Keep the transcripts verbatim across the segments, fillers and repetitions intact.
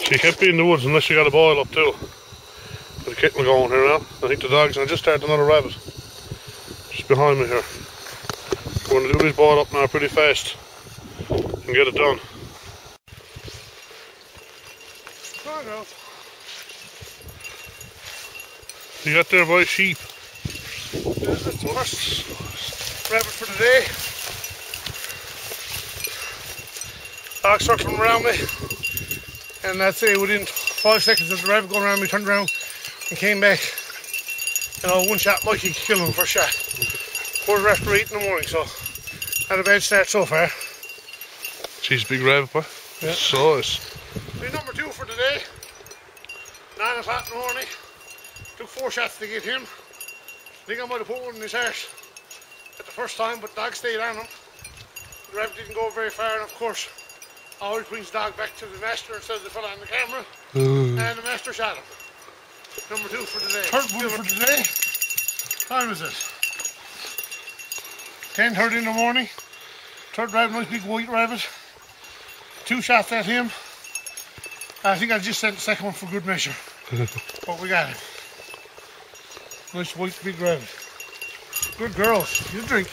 So you can't be in the woods unless you got a boil up too. Got a kettle going here now. I think the dogs, and I just started another rabbit. Just behind me here. We're going to do this boil up now pretty fast and get it done. Oh, no. You got there by sheep. This is the first rabbit for the day. Dog circling around me, and I'd say within five seconds of the rabbit going around me, turned around and came back. You know, one shot Mikey killed him first shot. Quarter after eight in the morning, so had a bad start so far. She's a big rabbit, boy. Yeah. Size. Been number two for the day. Nine o'clock in the morning. Took four shots to get him. I think I might have put one in his heart at the first time, but dog stayed on him. The rabbit didn't go very far, and of course, always brings the dog back to the master instead of the fella on the camera. Mm. And the master shot him. Number two for the day. Third one for the day. What time is it? ten thirty in the morning. Third rabbit, nice big white rabbit. Two shots at him. I think I just sent the second one for good measure. But we got it. Nice white big rabbit. Good girls. You drink.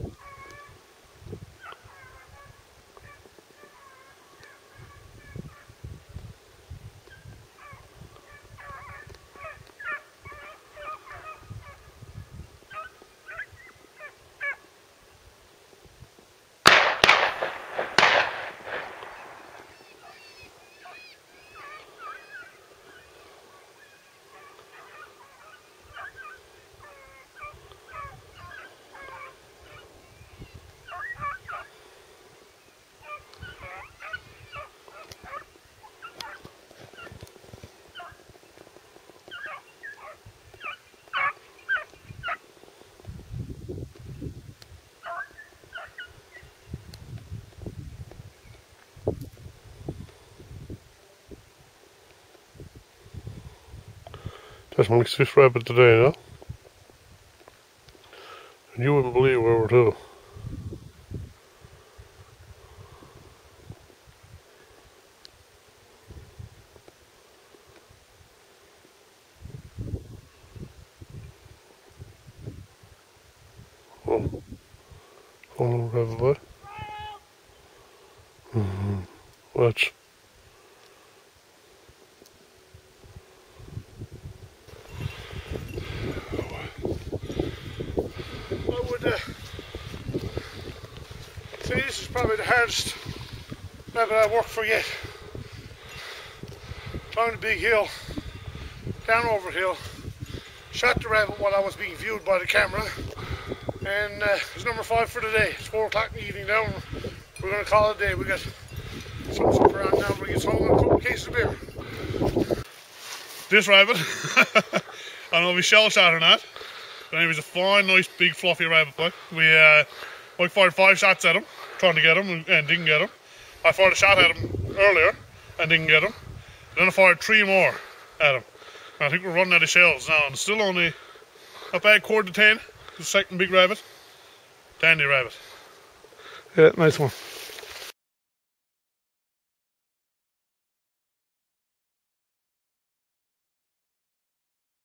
That's my fifth rabbit today, no? And you wouldn't believe where we're to. Oh, one little rabbit boy. Mm-hmm. Watch. See, this is probably the hardest rabbit I've worked for yet. Climbed a big hill, down over hill, shot the rabbit while I was being viewed by the camera, and uh, it's number five for the day. It's four o'clock in the evening now, and we're going to call it a day. We got some supper on now, we get home and a couple of cases of beer. This rabbit, I don't know if he's shell shot or not, but he was a fine, nice, big, fluffy rabbit boy. We uh, I fired five shots at him, trying to get him, and didn't get him. I fired a shot at him earlier, and didn't get him. Then I fired three more at him. And I think we're running out of shells now, and still only a bad quarter to ten. The second big rabbit. Dandy rabbit. Yeah, nice one.